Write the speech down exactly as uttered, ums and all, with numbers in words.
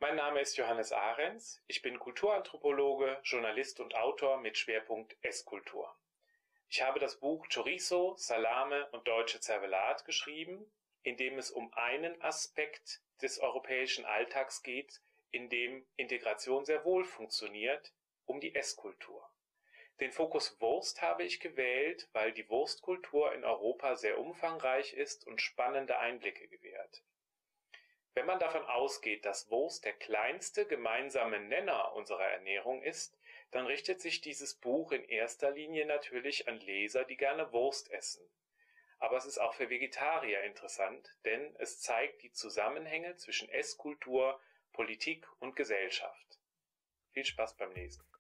Mein Name ist Johannes Ahrens, ich bin Kulturanthropologe, Journalist und Autor mit Schwerpunkt Esskultur. Ich habe das Buch Chorizo, Salame und deutsche Zervelat geschrieben, in dem es um einen Aspekt des europäischen Alltags geht, in dem Integration sehr wohl funktioniert, um die Esskultur. Den Fokus Wurst habe ich gewählt, weil die Wurstkultur in Europa sehr umfangreich ist und spannende Einblicke gewährt. Wenn man davon ausgeht, dass Wurst der kleinste gemeinsame Nenner unserer Ernährung ist, dann richtet sich dieses Buch in erster Linie natürlich an Leser, die gerne Wurst essen. Aber es ist auch für Vegetarier interessant, denn es zeigt die Zusammenhänge zwischen Esskultur, Politik und Gesellschaft. Viel Spaß beim Lesen.